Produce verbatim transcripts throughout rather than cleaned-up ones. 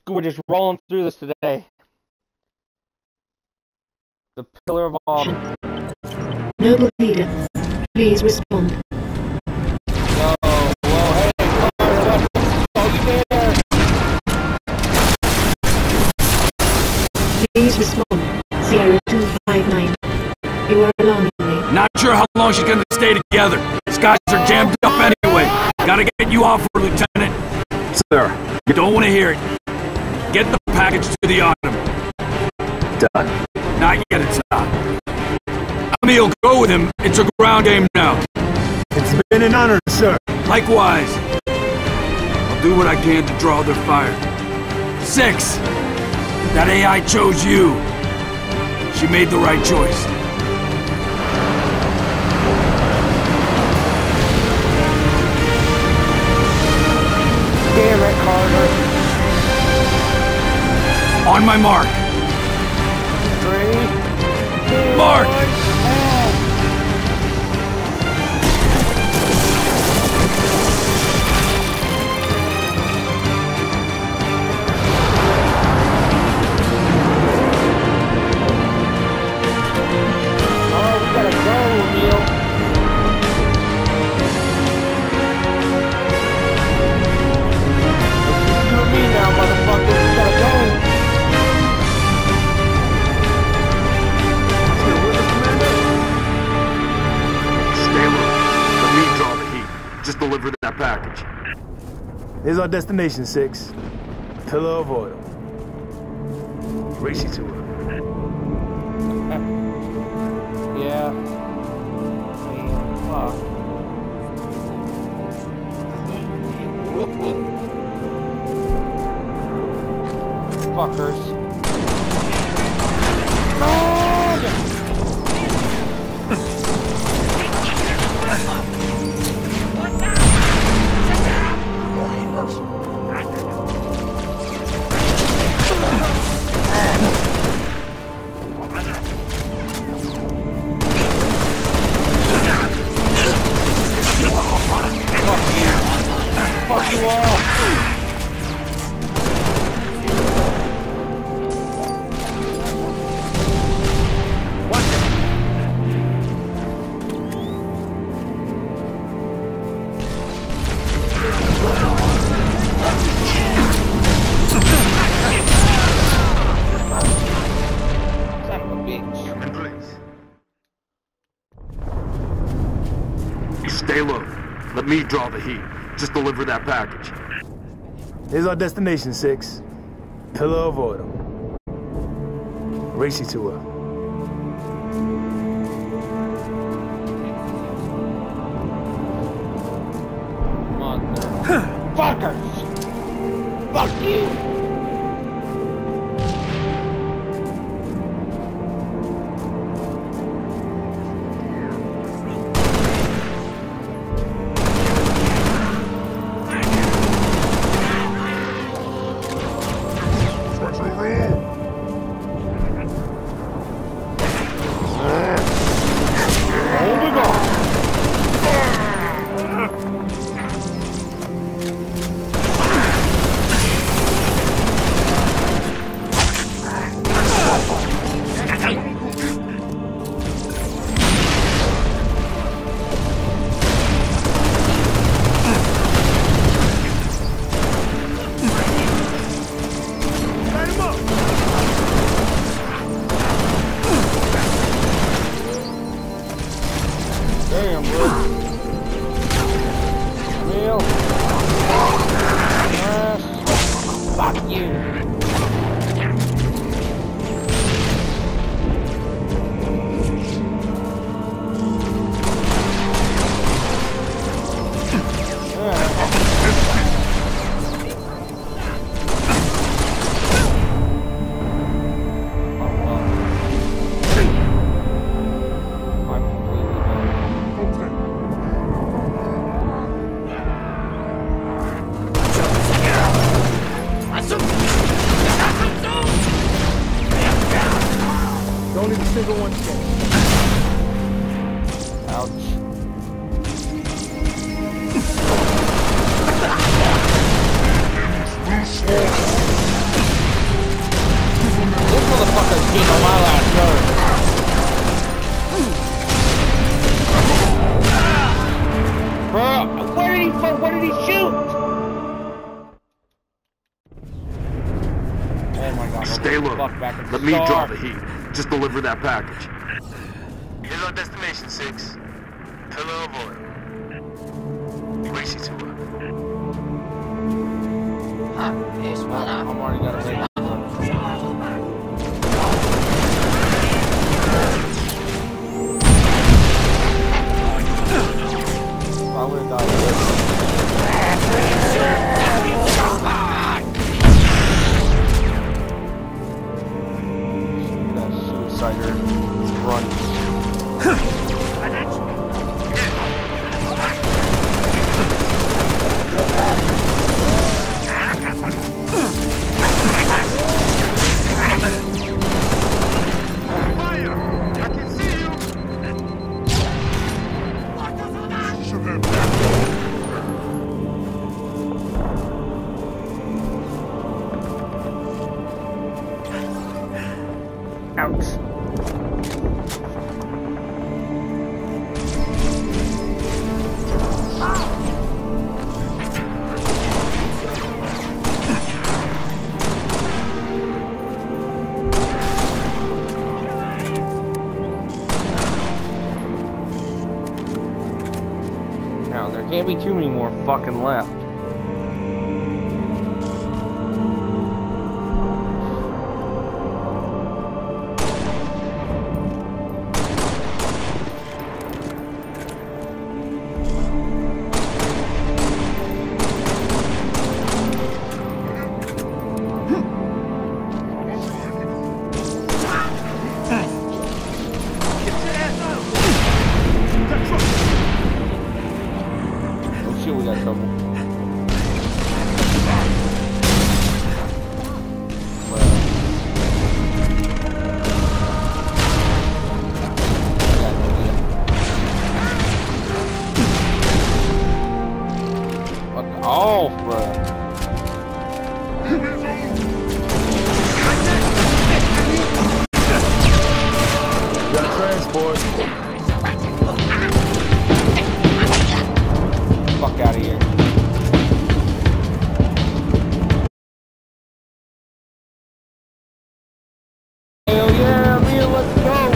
We're just rolling through this today. The Pillar of Autumn. Noble leader, please respond. Whoa, whoa, hey, Carter, what? There. Please respond. Sierra two five nine. You are alarming me. Not sure how long she's gonna stay together. These guys are jammed up anyway. Gotta get you off her, Lieutenant. Sir, you don't want to hear it. Get the package to the Autumn. Done. Not yet, it's not. Emil, go with him. It's a ground game now. It's been an honor, sir. Likewise. I'll do what I can to draw their fire. Six. That A I chose you. She made the right choice. Damn it, Carter. On my mark. Three, two, Mark! one, and... Oh, we gotta go, Neil. It's you and me now, motherfucker. We gotta go. Just deliver that package. Here's our destination, Six. Pillar of Oil. Race you to her. Yeah. Man, fuck. Fuckers. Fuck you all! Son of a bitch. Stay low. Let me draw the heat. Just deliver that package. Here's our destination, Six. Pillar of Oil. Race you to her. Fuckers! Fuck you! Damn, bro. Real. Yes. Fuck you. Don't leave a single one stay. Ouch. Hey, look, Fuck back in let me Star. draw the heat. Just deliver that package. Here's our destination, Six. Pillar of oil. Racy to her. I'm already got a big I would have died with that suicider is running. Ouch. Now, there can't be too many more fucking left. We got trouble. Well, I got no idea. Fuck off, bro. Got a transport. Fuck out of here. Hell yeah, man, let's go.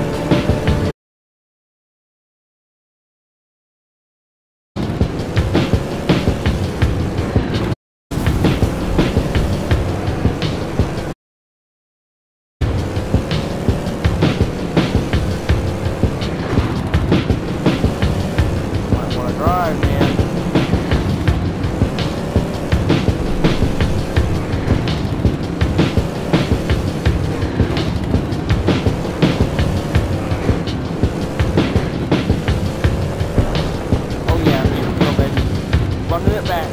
Might wanna drive, man. Running it back.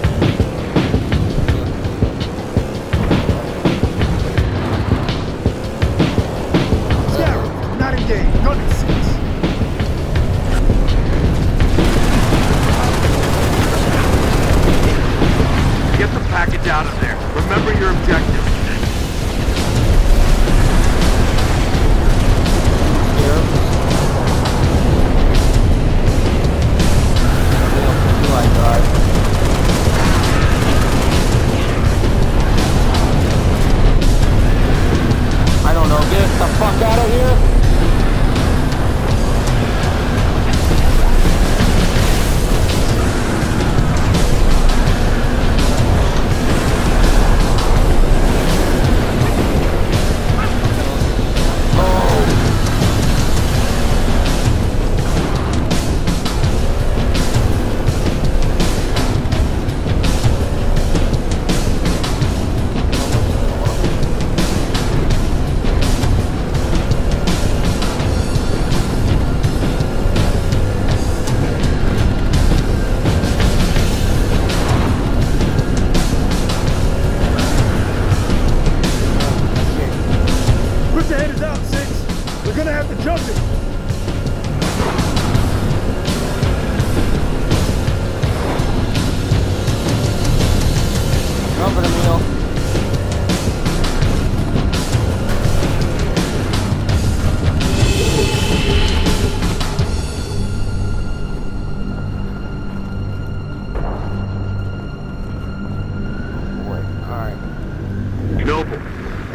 Sarah, not engaged. Gun at six. Get the package out of there. Remember your objective. I don't know, get the fuck out of here. Put your headers out, Six. We're gonna have to jump it. Jumping a meal.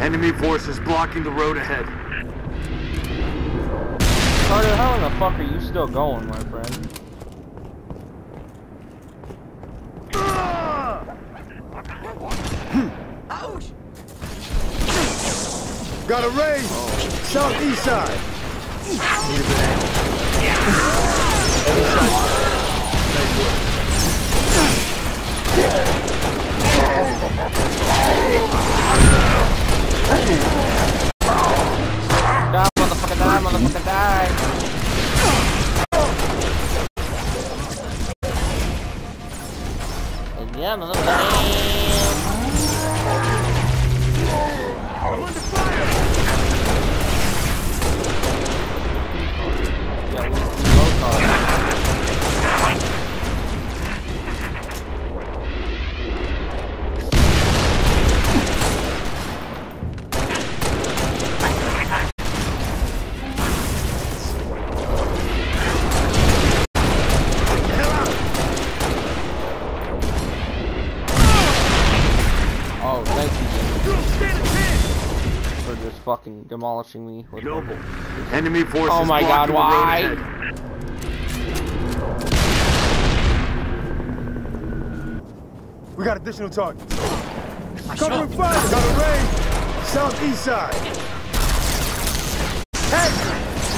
Enemy forces blocking the road ahead. Carter, how in the fuck are you still going, my friend? Ouch! Got a raid! Oh. Southeast side! Need a banana. Die, motherfucker, die, motherfucker, die! Yeah, motherfucker. I'm under fire! Yeah, low car. Oh, thank you for just fucking demolishing me. With Noble. Enemy forces oh my god, why? We got additional targets. Covering fire! Got a raid! Southeast side! Hey!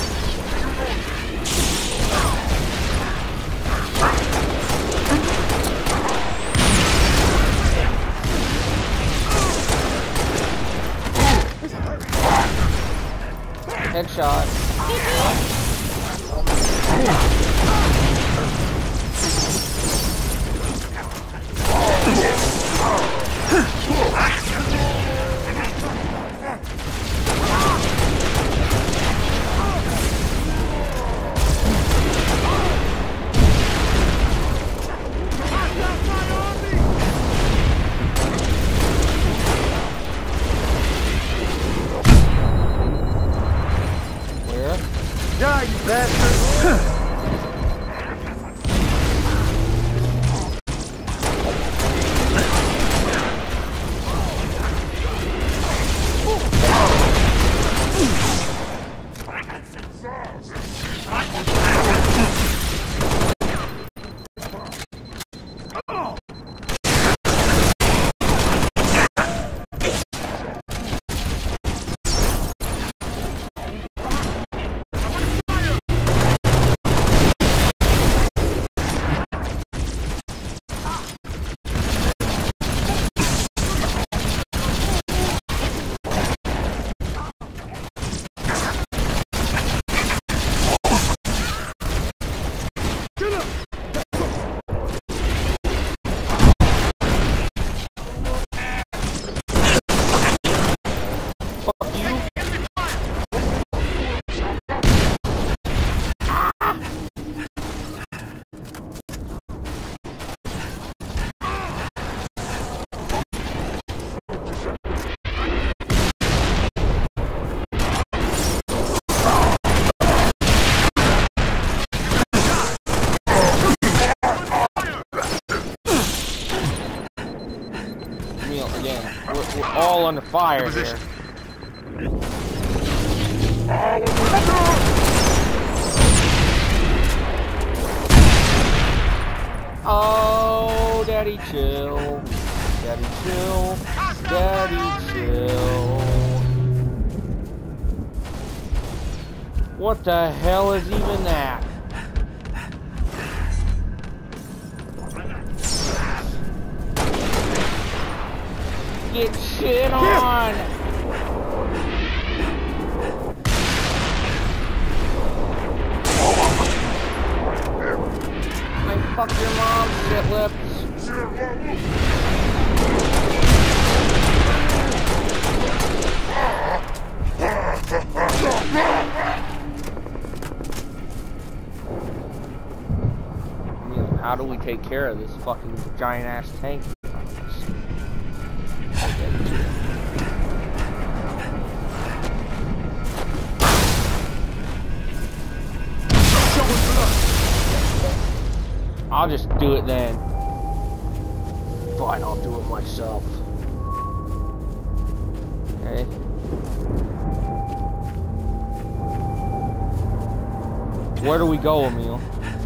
Headshot. Die, you bastard! Again, we're, we're all under fire here. Oh, daddy chill. Daddy chill. Daddy chill. What the hell is even that? Get shit on! I fuck your mom, shit lips. I mean, how do we take care of this fucking giant ass tank? I'll just do it then. Fine, I'll do it myself. Okay. Where do we go, Emil?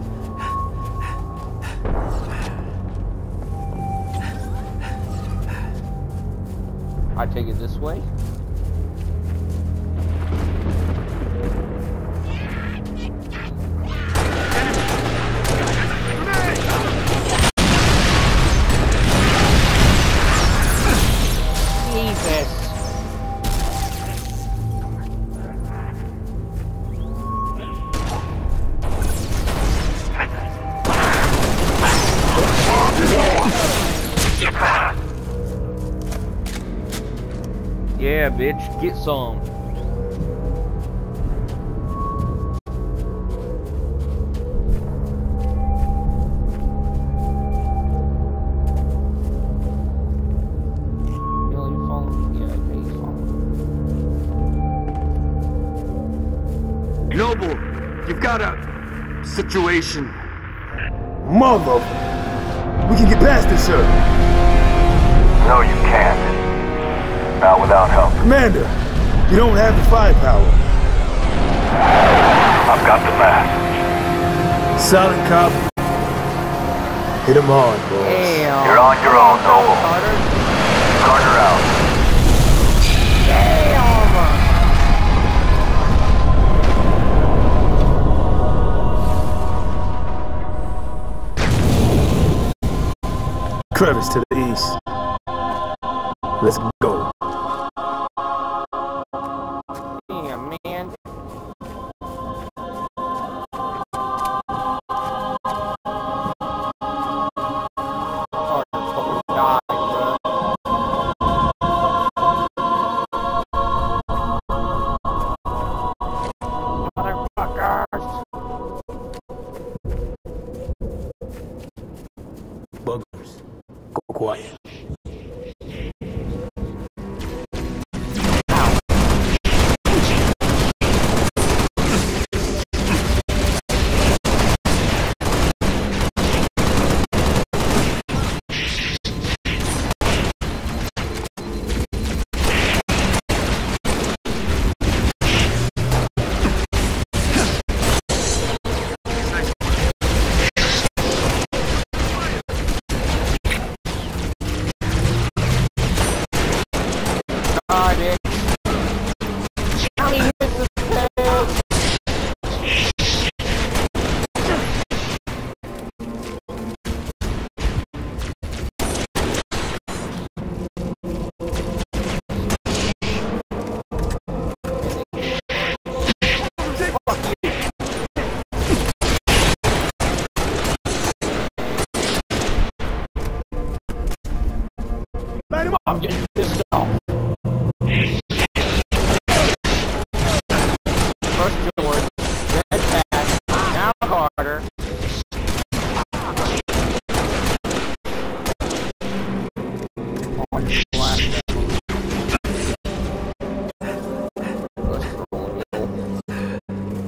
I take it this way? Jesus. Yeah, bitch, get some. Noble, you've got a situation. Mother! We can get past this, sir. No, you can't. Not without help. Commander, you don't have the firepower. I've got the mask. Solid cop. Hit him hard, boys. Damn. You're on your own, Noble. Carter. Carter out. Crevice to the east. Let's go. Damn, man. Carter fucking died, bro. Motherfuckers. Buggers. Go quiet. God, it. Johnny hit the tail. Light him up! I'm getting pissed off. First George, then Pat, now Carter. Oh, you black. Let's roll, yo.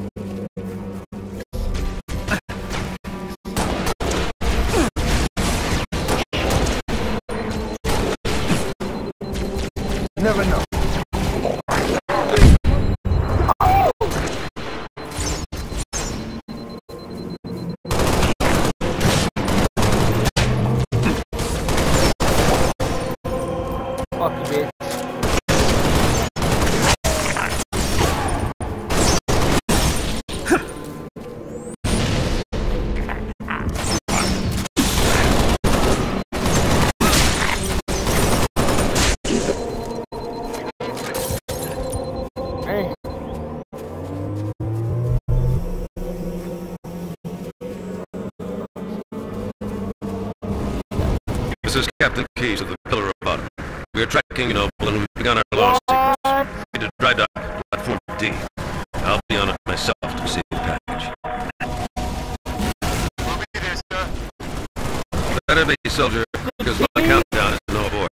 Never know. Fuck you, bitch. Hey. This is Captain Keyes of the Pillar of Butter. We are tracking Noble and we've begun our launch sequence. We need to dry dock platform D. I'll be on it myself to receive the package. We'll be there, sir. Better be, soldier, because my countdown is no abort.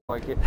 like it.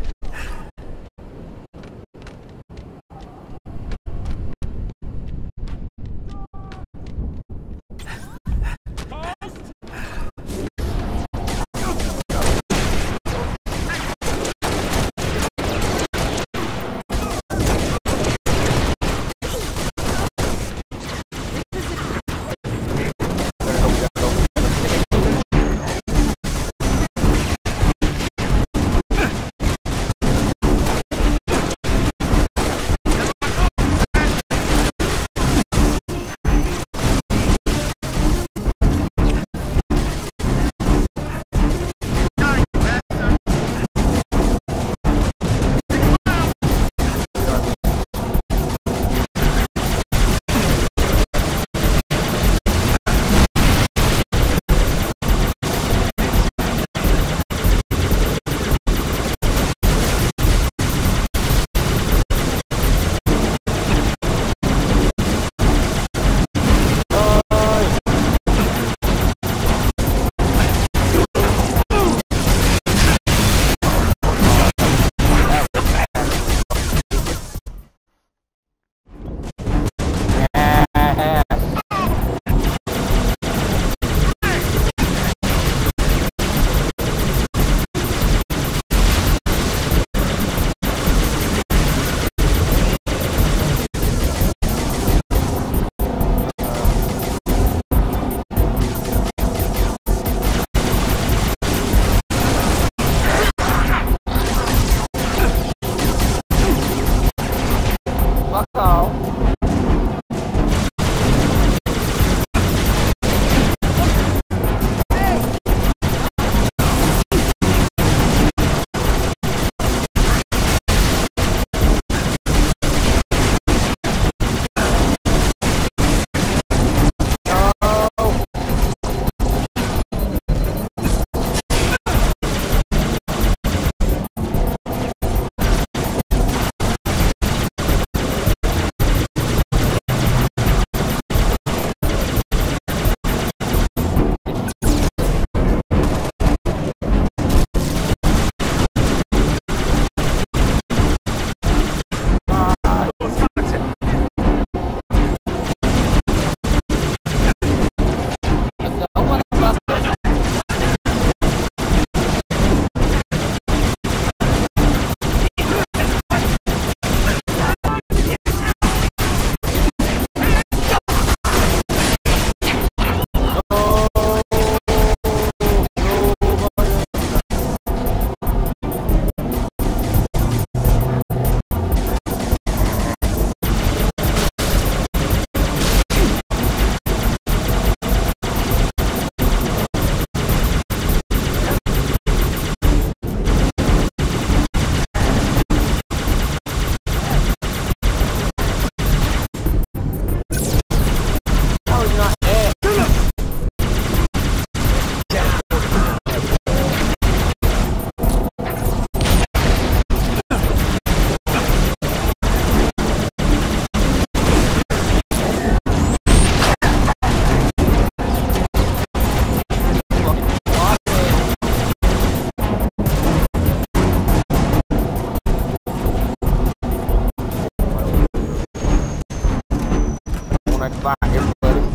Bye, everybody.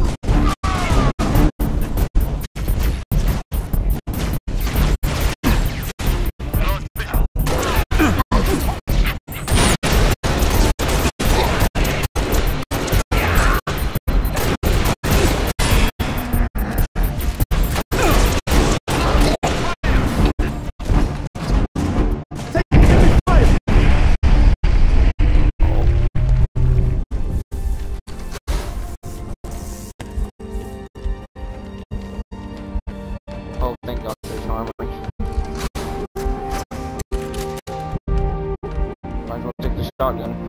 Oh, thank God there's no armor. Might as well take the shotgun.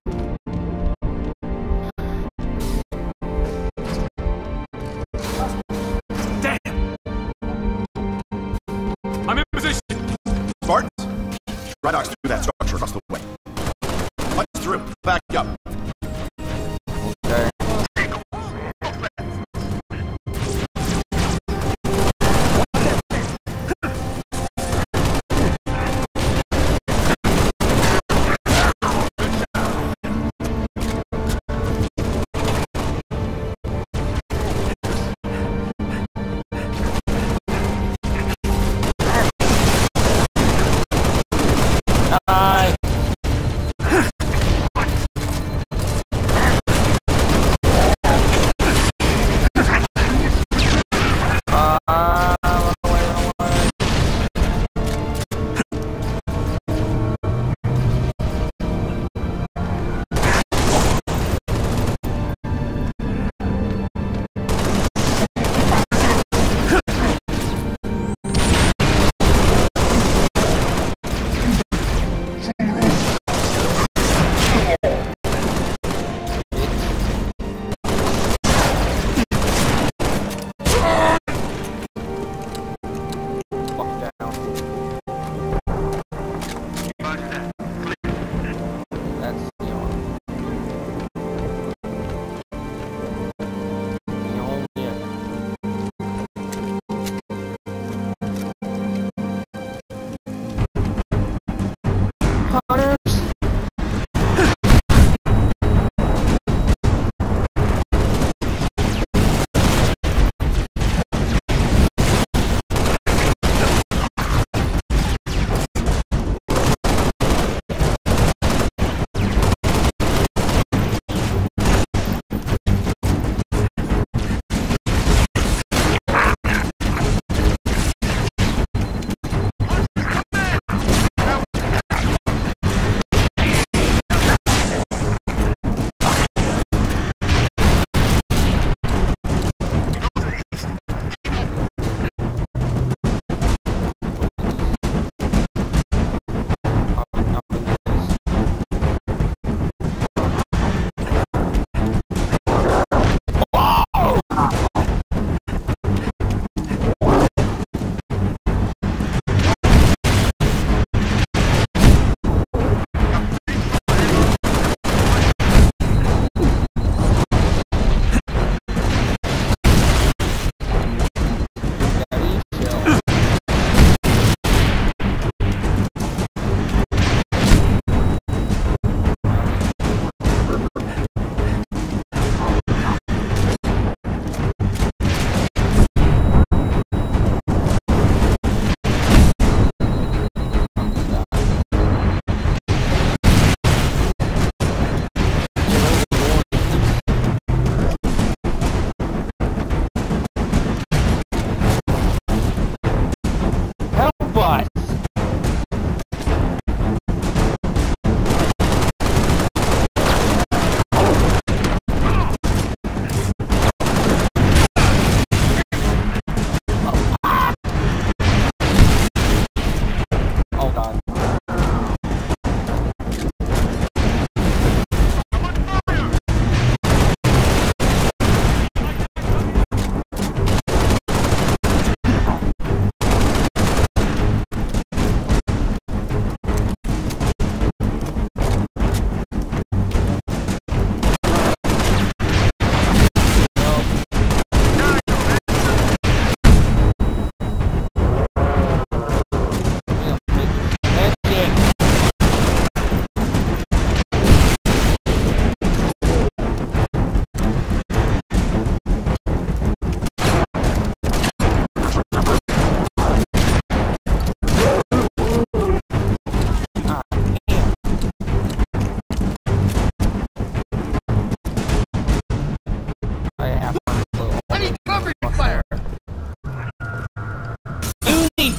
Damn! I'm in position! Spartans, Dry Dock's through that structure across the way. Punch through. Back up. Okay.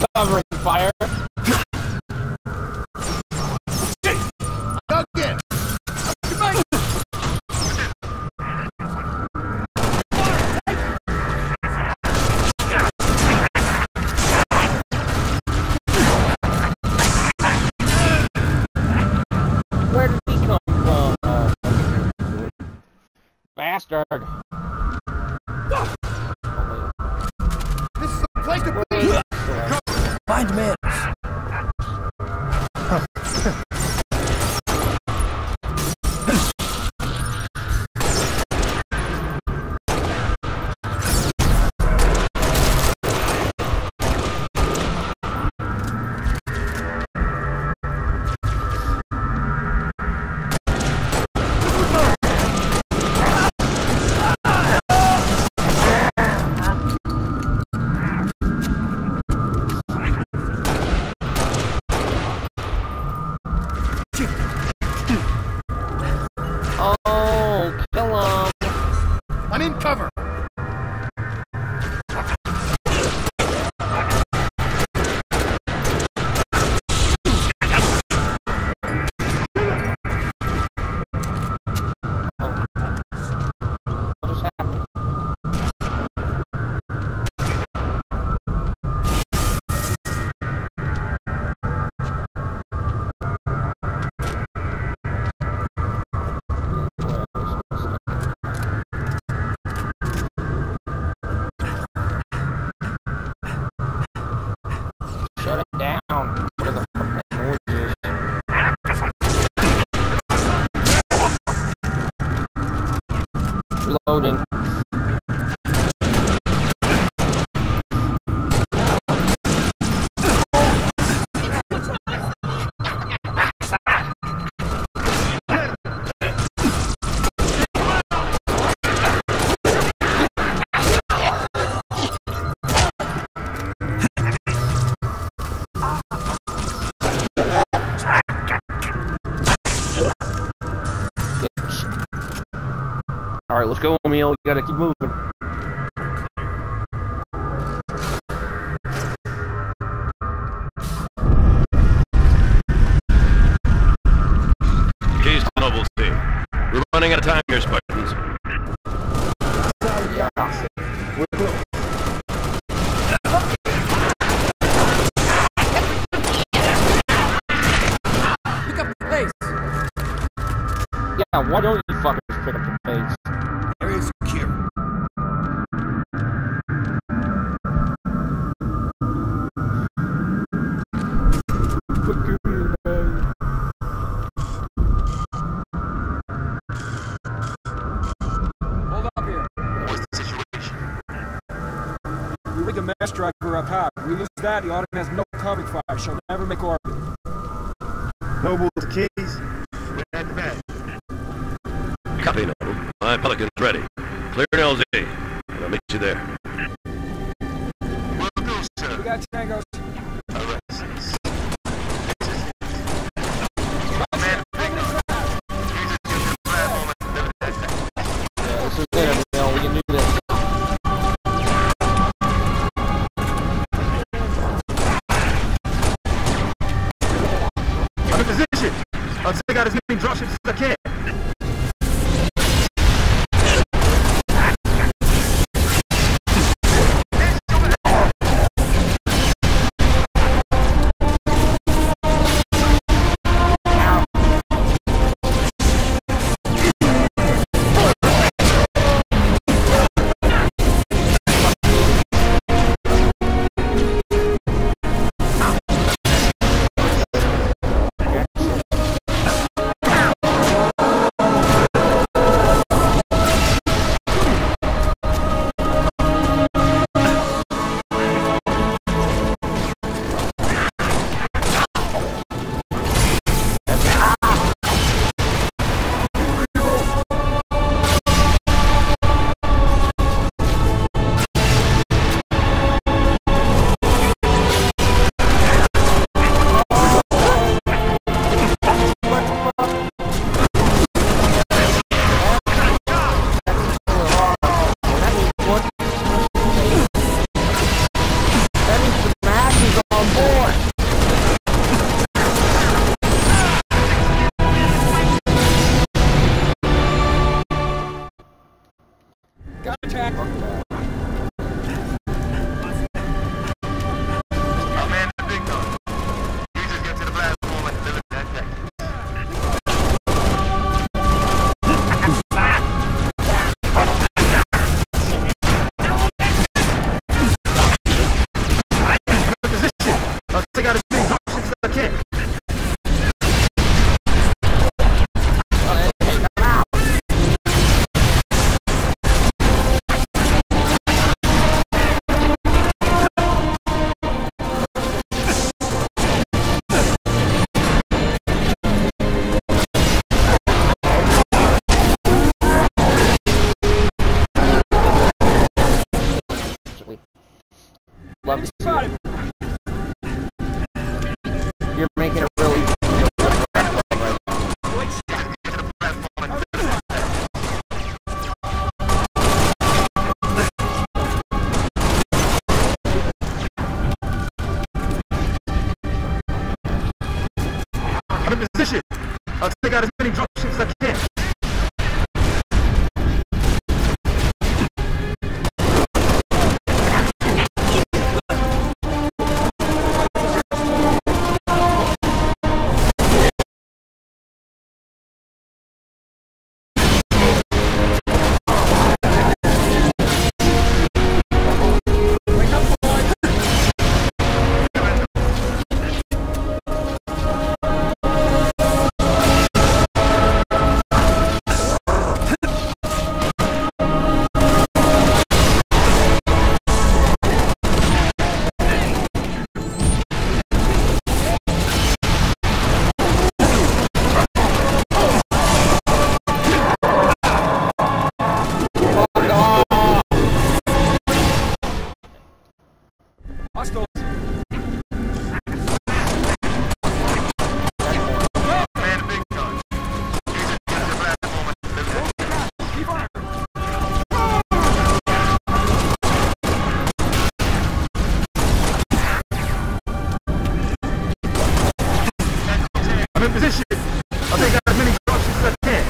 covering fire. Dug in! Where did he come from? Oh, bastard. This is the place to be! Mind manners. Oh, kill him. I'm in cover! What just happened? Shut it down. What are the fucking noises? Reloading. Alright, let's go, Emil. We gotta keep moving. Keys to Noble team. We're running out of time here, Spartans. We're close. Pick up the pace. Yeah, why don't you fuckers pick up the pace? Area secure. Hold up here. What's the situation? We rig a mesh driver up high. We lose that, the Autumn has no covering fire. She'll never make orbit. Noble to keys. We're at the back. Copy, Noble. My Pelican's ready. Clear an L Z. I'll meet you there. Will do, sir. We got tangos. All right, six. Man, big Jesus, just a bad moment. Yeah, this is it, Emil. We can do this. I'm in position. I'll take out as many dropships as I can. Contact! I'll man the big gun. You just get to the platform and deliver that package. I'll take out as many options as I can. Love to see it. You're making it really easy. I'm in position. I'll take out as many dropships as I can. Hostiles! Man the big gun. You just get to the platform and deliver that package. Keep on! I'm in position. I'll take out as many dropships as I can.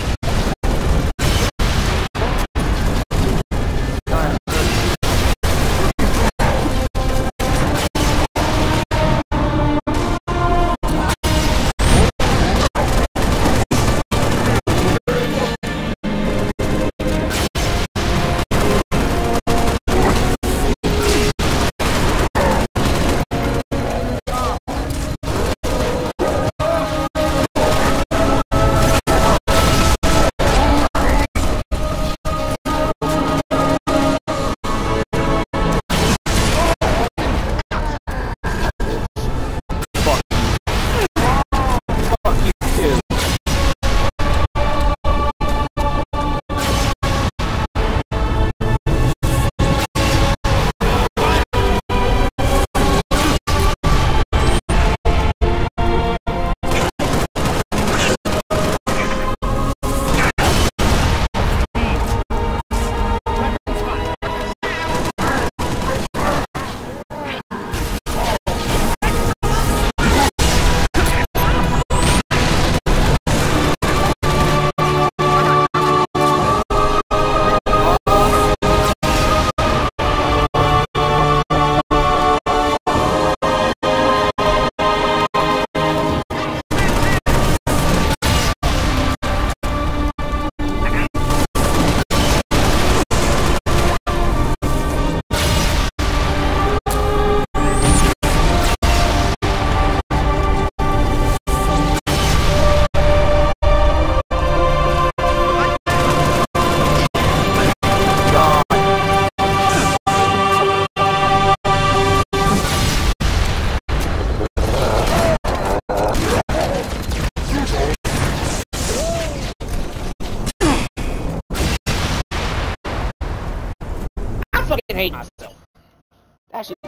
hate myself. That shit.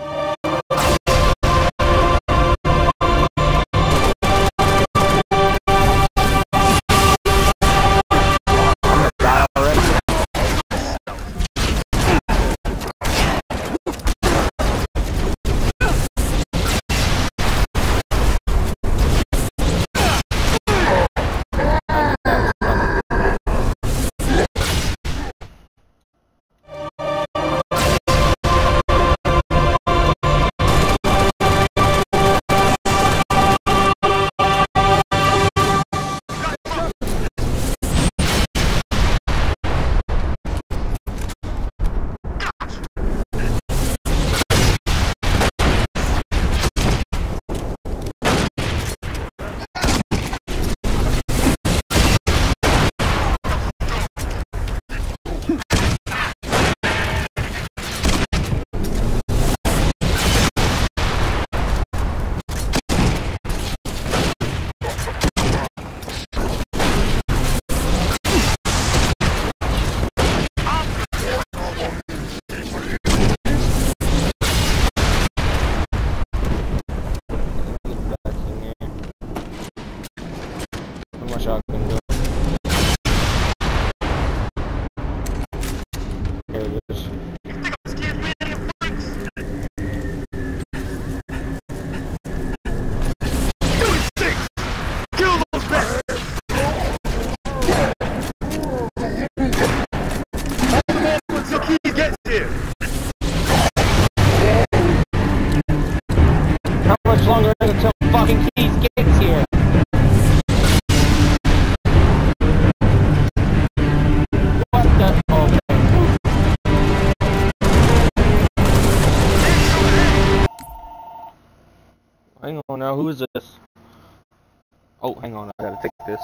shotgun gun. There it is. How much longer until fucking Keys gets here? What the? Okay. Hang on now, who is this? Oh, hang on, I gotta take this.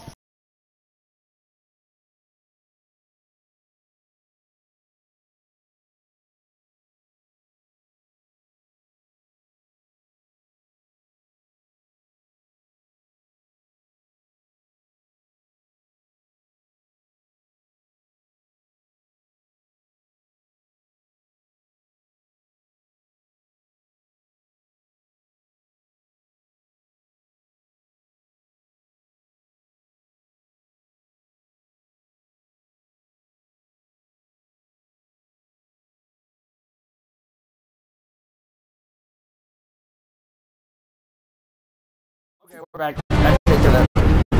Okay, we're back. Let's take to that.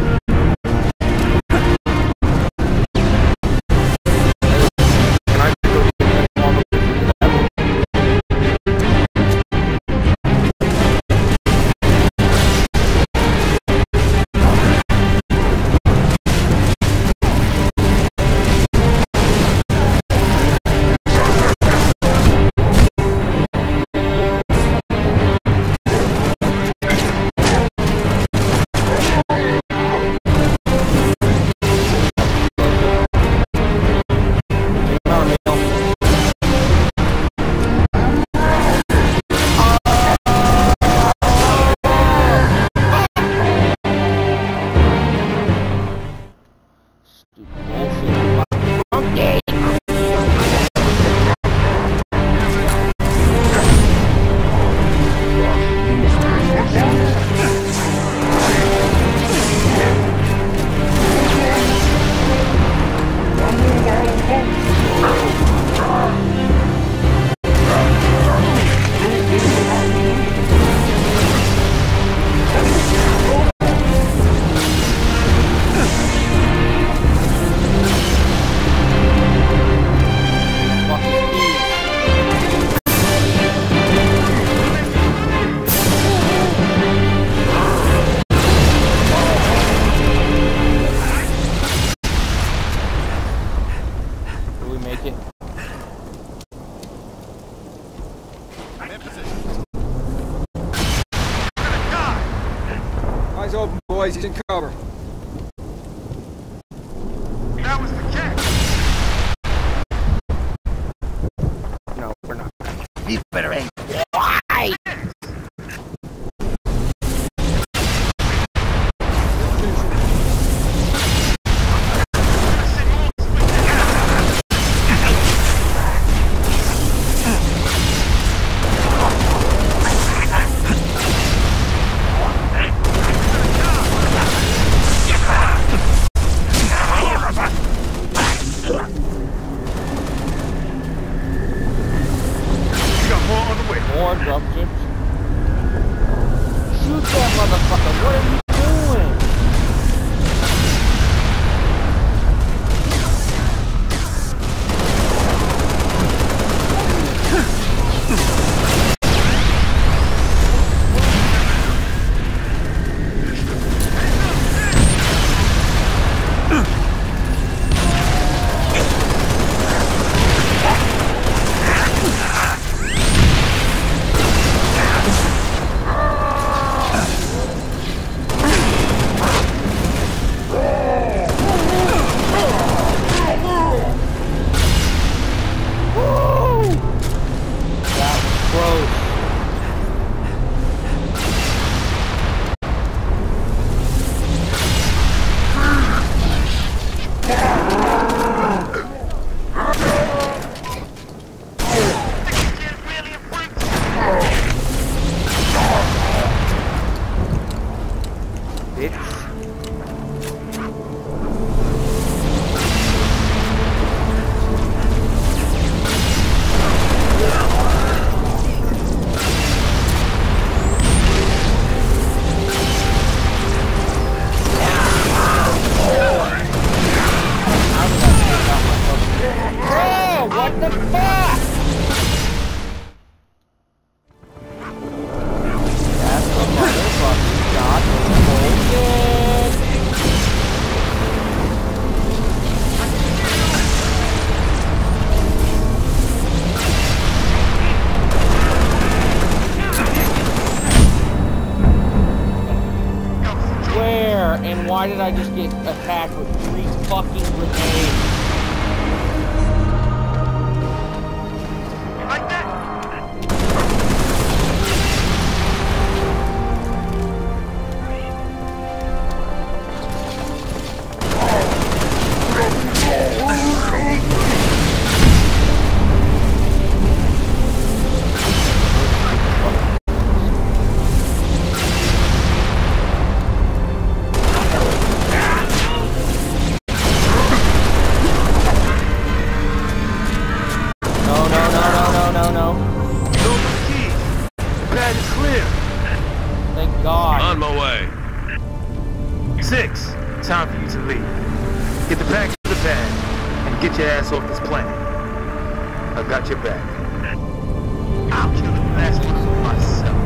Can I go to the Eyes open, boys. He's in cover. That was the catch. No, we're not. You better aim. Why? More drop What the fuck? That's the motherfucking goddamn bullshit. Where and why did I just get attacked with three fucking grenades? Like that? Time for you to leave. Get the back to the pad and get your ass off this planet. I've got your back. I'll kill the last one myself.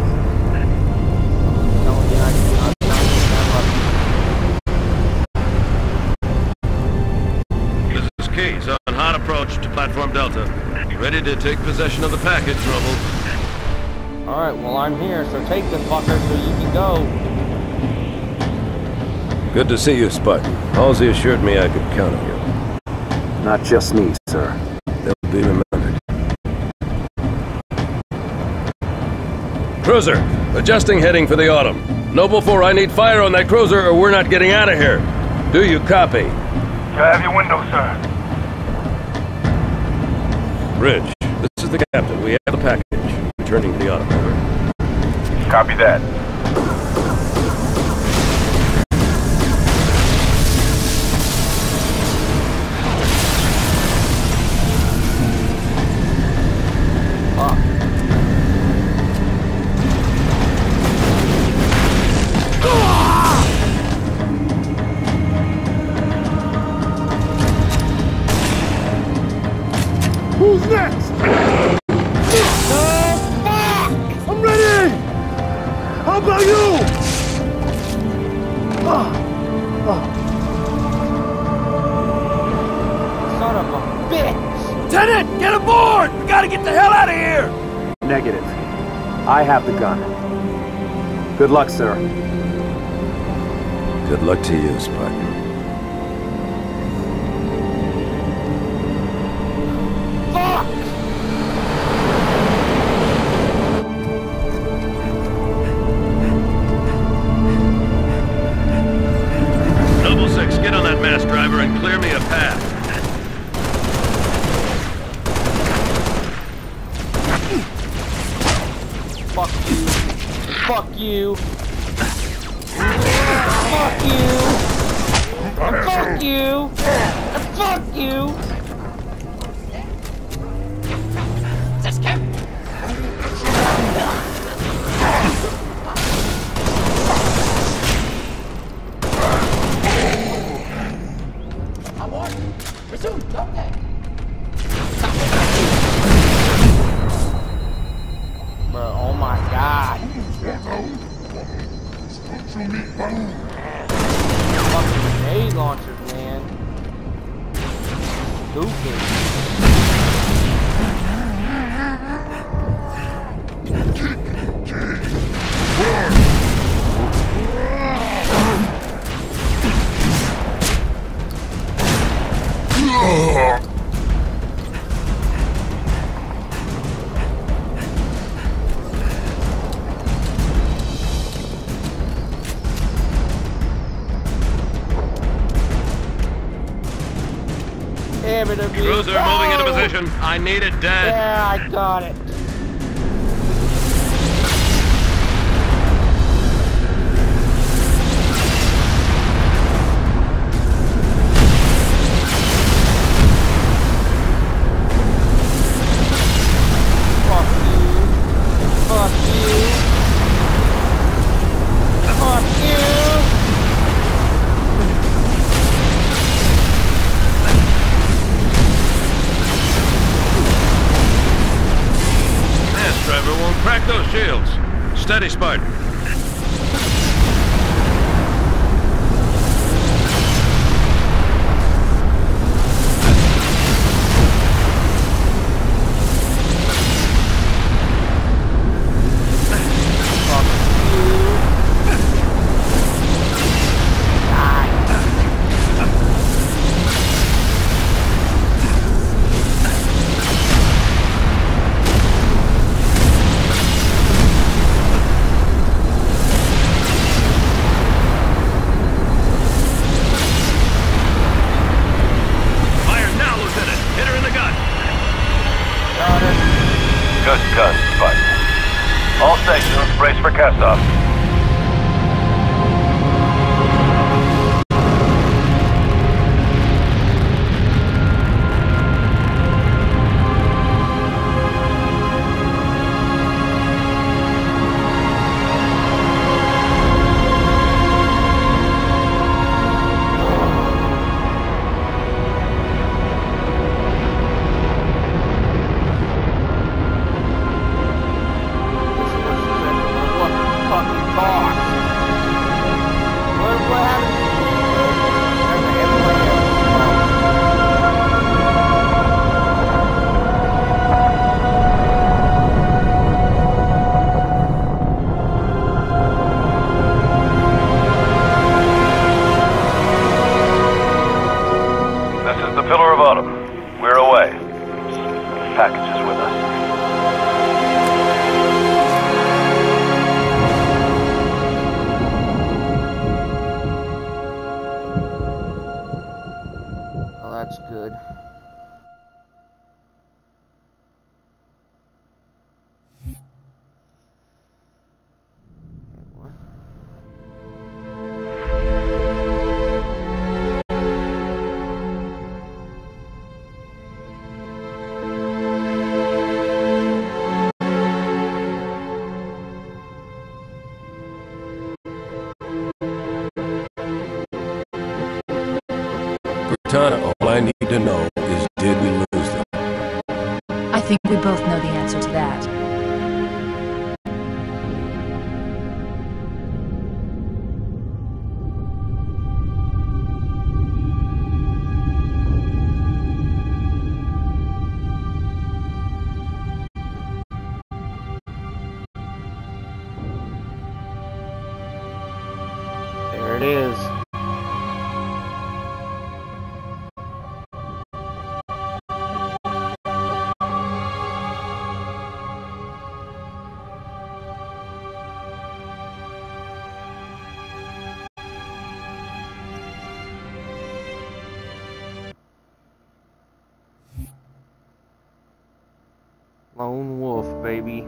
This is Keys on hot approach to Platform Delta. Ready to take possession of the package, Rubble. Alright, well I'm here, so take the fucker so you can go. Good to see you, Spartan. Halsey assured me I could count on you. Not just me, sir. They'll be remembered. Cruiser, adjusting heading for the Autumn. Noble four, I need fire on that cruiser or we're not getting out of here. Do you copy? You have your window, sir. Bridge, this is the captain. We have the package. Returning to the Autumn, over. Copy that. Who's next? I'm ready! How about you? Oh. Oh. Son of a bitch! Lieutenant, get aboard! We gotta get the hell out of here! Negative. I have the gun. Good luck, sir. Good luck to you, Spartan. Noble six, get on that mass driver and clear me a path. Fuck you. Fuck you. Fuck you. Fuck you. Fuck you. Bro, oh my god. Fucking grenade launchers, man. Stupid. Cruiser moving into position. I need it dead. Yeah, I got it. Fuck you. Fuck you. Fuck you. Crack those shields. Steady, Spartan. Good gun, Spartan. All sections, brace for cast-off. Pillar of Autumn. We're away. The package is with us. Oh, that's good. Cortana, all I need to know is, did we lose them? I think we both know the answer to that. There it is. Lone wolf, baby.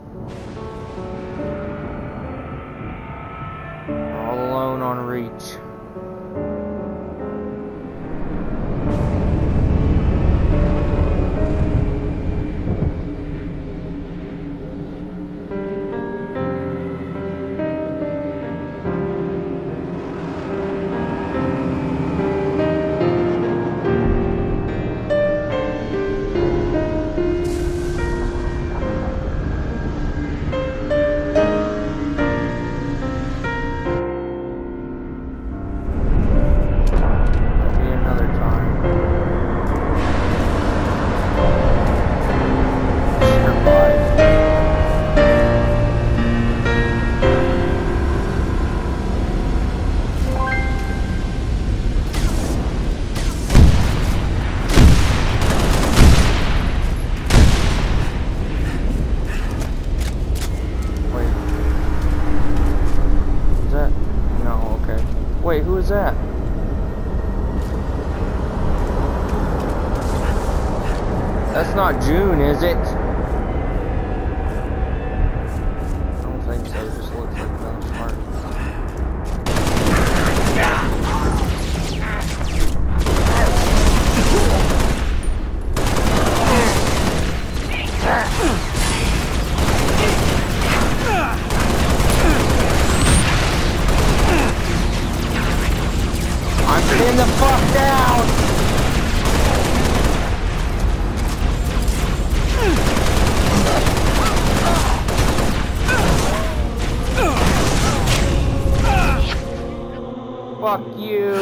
All alone on Reach. Wait, who is that? That's not June, is it? I don't think so. It just looks like another smart. I'm pinned the fuck down! Fuck you.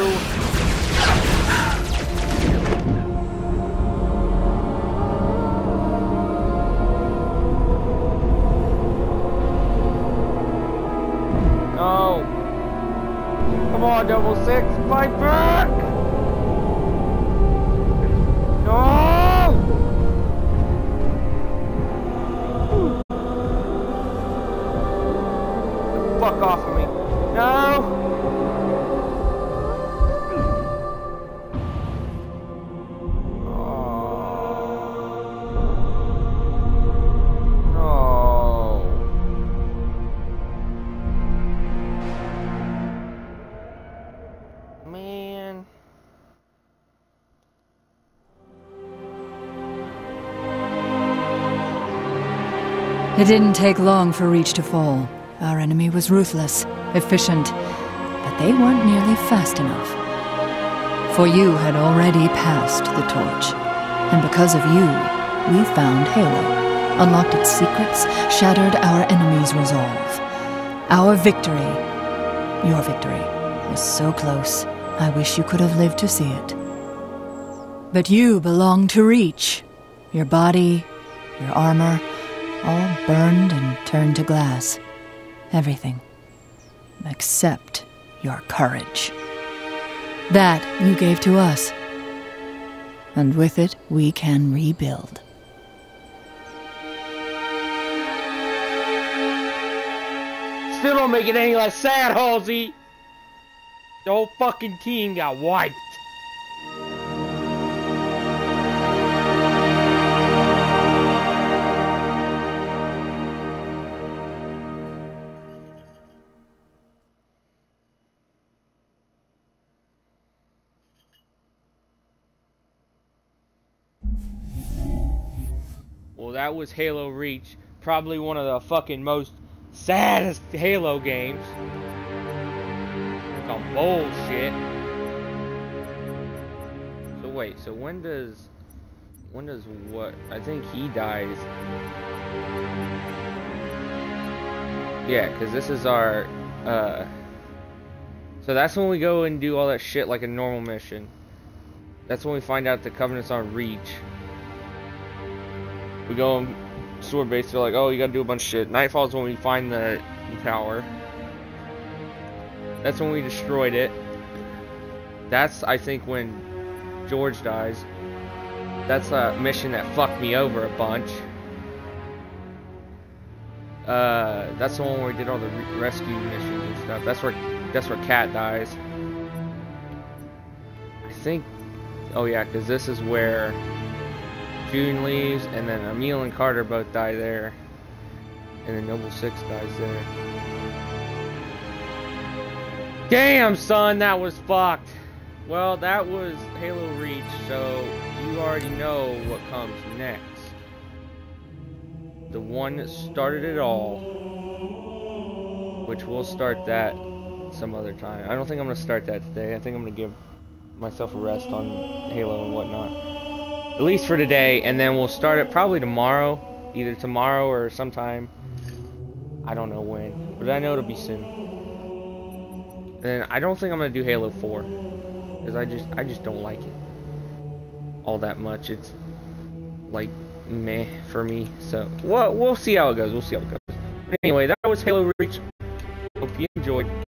No. Come on, double six, fight back. No. Fuck off of me. No. It didn't take long for Reach to fall. Our enemy was ruthless, efficient, but they weren't nearly fast enough. For you had already passed the torch, and because of you, we found Halo, unlocked its secrets, shattered our enemy's resolve. Our victory, your victory, was so close, I wish you could have lived to see it. But you belong to Reach. Your body, your armor, all burned and turned to glass. Everything. Except your courage. That you gave to us. And with it, we can rebuild. Still don't make it any less sad, Halsey. The whole fucking team got wiped. Well, that was Halo Reach. Probably one of the fucking most saddest Halo games. Some bullshit. So wait, so when does... When does what? I think he dies. Yeah, because this is our... Uh, so that's when we go and do all that shit like a normal mission. That's when we find out the Covenant's on Reach. We go on Sword Base, they're like, oh, you gotta do a bunch of shit. Nightfall is when we find the tower. That's when we destroyed it. That's, I think, when George dies. That's a mission that fucked me over a bunch. Uh, that's the one where we did all the re rescue missions and stuff. That's where, that's where Kat dies. I think, oh yeah, because this is where June leaves, and then Emil and Carter both die there, and then Noble Six dies there. Damn, son, that was fucked. Well, that was Halo Reach, so you already know what comes next. The one that started it all, which we'll start that some other time. I don't think I'm going to start that today. I think I'm going to give myself a rest on Halo and whatnot. At least for today, and then we'll start it probably tomorrow. Either tomorrow or sometime. I don't know when, but I know it'll be soon. And I don't think I'm going to do Halo four. Because I just, I just don't like it all that much. It's like meh for me. So, well, we'll see how it goes. We'll see how it goes. Anyway, that was Halo Reach. Hope you enjoyed.